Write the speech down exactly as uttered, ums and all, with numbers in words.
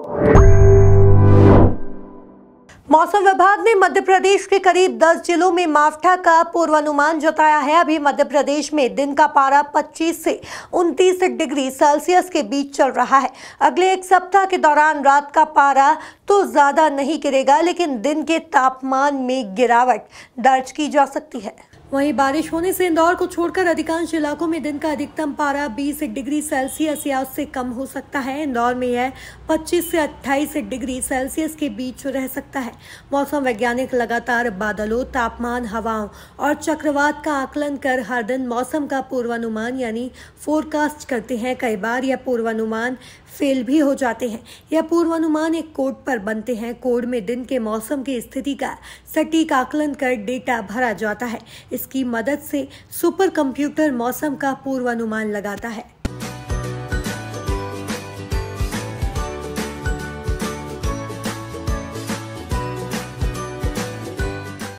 मौसम विभाग ने मध्य प्रदेश के करीब दस जिलों में मावठा का पूर्वानुमान जताया है। अभी मध्य प्रदेश में दिन का पारा पच्चीस से उनतीस डिग्री सेल्सियस के बीच चल रहा है। अगले एक सप्ताह के दौरान रात का पारा तो ज्यादा नहीं गिरेगा, लेकिन दिन के तापमान में गिरावट दर्ज की जा सकती है। वहीं बारिश होने से इंदौर को छोड़कर अधिकांश इलाकों में दिन का अधिकतम पारा बीस डिग्री सेल्सियस या उससे कम हो सकता है। इंदौर में यह पच्चीस से अट्ठाईस डिग्री सेल्सियस के बीच रह सकता है। मौसम वैज्ञानिक लगातार बादलों, तापमान, हवाओं और चक्रवात का आकलन कर हर दिन मौसम का पूर्वानुमान यानी फोरकास्ट करते हैं। कई बार यह पूर्वानुमान फेल भी हो जाते हैं। यह पूर्वानुमान एक कोड पर बनते हैं। कोड में दिन के मौसम की स्थिति का सटीक आकलन कर डेटा भरा जाता है। इसकी मदद से सुपर कंप्यूटर मौसम का पूर्वानुमान लगाता है।